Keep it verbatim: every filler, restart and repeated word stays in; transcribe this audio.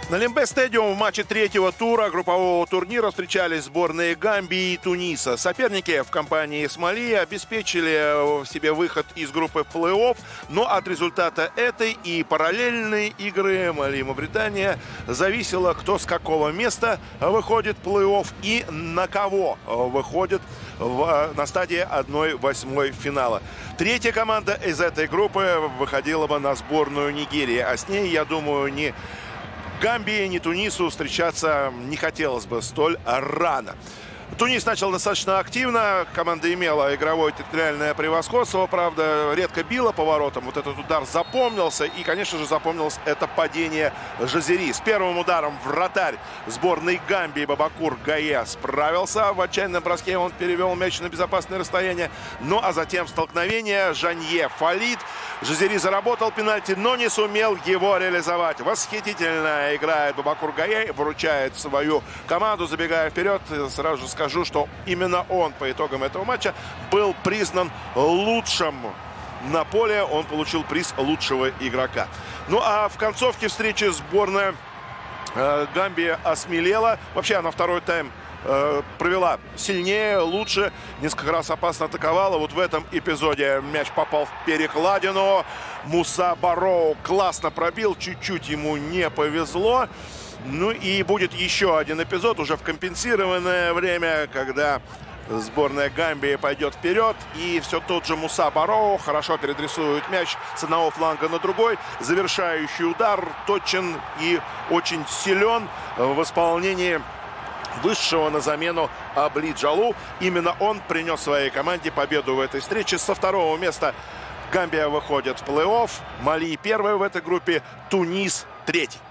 На Лимбе-стадиум в матче третьего тура группового турнира встречались сборные Гамбии и Туниса. Соперники в компании Смали обеспечили себе выход из группы в плей-офф, но от результата этой и параллельной игры Мали и Мавритания зависело, кто с какого места выходит в плей-офф и на кого выходит в, на стадии одной восьмой финала. Третья команда из этой группы выходила бы на сборную Нигерии, а с ней, я думаю, не Гамбии, ни Тунису встречаться не хотелось бы столь рано. Тунис начал достаточно активно, команда имела игровое территориальное превосходство, правда, редко била по воротам. Вот этот удар запомнился, и, конечно же, запомнилось это падение Жазири. С первым ударом вратарь сборной Гамбии Бабакур Гае справился. В отчаянном броске он перевел мяч на безопасное расстояние. Ну, а затем столкновение Жанье Фалит. Жазири заработал пенальти, но не сумел его реализовать. Восхитительно играет Бабакур Гае, выручает свою команду, забегая вперед. Сразу же скажу, что именно он по итогам этого матча был признан лучшим на поле. Он получил приз лучшего игрока. Ну а в концовке встречи сборная э, Гамбии осмелела. Вообще она второй тайм э, провела сильнее, лучше. Несколько раз опасно атаковала. Вот в этом эпизоде мяч попал в перекладину. Муса Бароу классно пробил. Чуть-чуть ему не повезло. Ну и будет еще один эпизод уже в компенсированное время, когда сборная Гамбии пойдет вперед. И все тот же Муса Бароу хорошо передрисует мяч с одного фланга на другой. Завершающий удар точен и очень силен в исполнении вышедшего на замену Абли Джалу. Именно он принес своей команде победу в этой встрече. Со второго места Гамбия выходит в плей-офф. Мали первая в этой группе, Тунис третий.